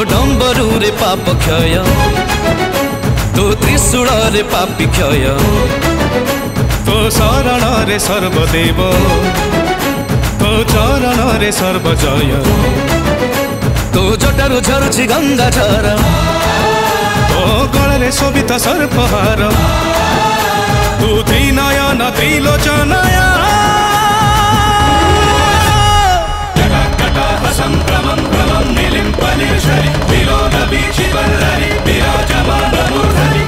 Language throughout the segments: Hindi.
डम्बरू रे पाप क्षय तो त्रिशूल रे पापी क्षय तो शरण रे सर्वदेव तो चरण रे सर्वजय तो जटारू झरुछि गंगा झर तो गळे शोभित सर्पहार तू त्रिनयन त्रिलोचनय संभ्रमं भ्रमं निलिम्पनिर्षरि विलोल वीचिवल्लरि विराजमान मूर्धनि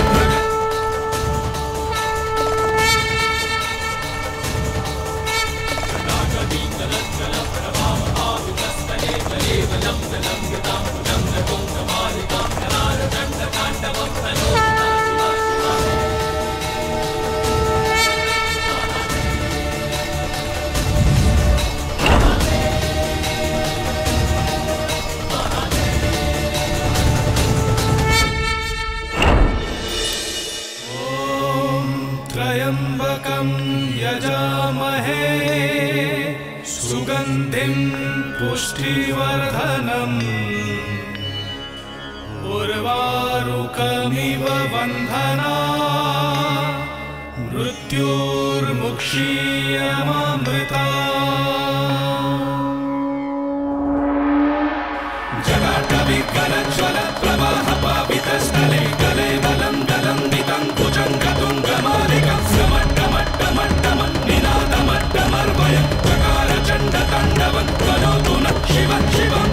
त्र्यम्बकं यजामहे सुगन्धिं पुष्टिवर्धनम् उर्वारुकमिव बन्धना मृत्युर्मुक्षीयमामृता जटाटविकलज्वल प्रवाह पावितस्थले गले बलं दलं वितं भुजङ्गतुङ्गमालिकं समट्टमट्टमट्टमं निनादमट्टमर्वयं चकार चण्डताण्डवं करोतु नः शिवं शिवम्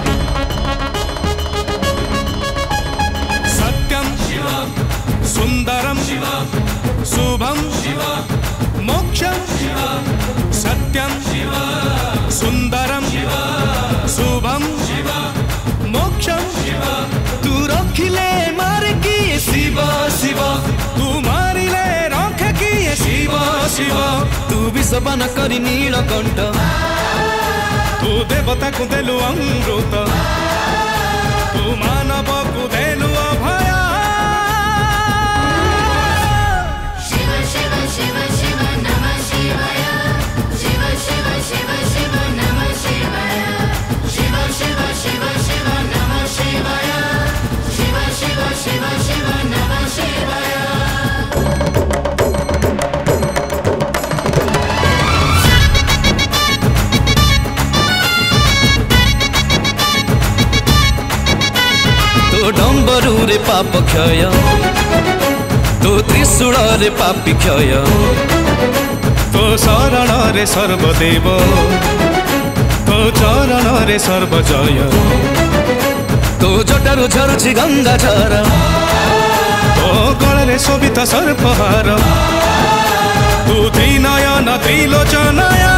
सत्यं शिव सुन्दरं शिव शुभं शिव मोक्षं शिव सत्यं शिव सुन्दरं शिव शुभं शिव मोक्षं शिव तू रखिले मार किए शिव शिव तू मारिले रख किए शिव शिव तू विषपान करी नीलकंठ तू देवता को देलु अमृत तू मानव को देलु अभय शिव शिव शिव शिव नमः शिवाय शिव शिव शिव शिव नमः शिवाय शिव शिव शिव शिव नमः शिवाय शिव शिव शिव शिव नमः शिवाय तो डम्बरू रे पाप क्षय तो त्रिशूल रे पापी क्षय तो शरण रे सर्वदेव तो चरण रे सर्वजय तो जटारू झरुछि गंगा झर तो गळे शोभित सर्पहार तू त्रिनयन त्रिलोचनय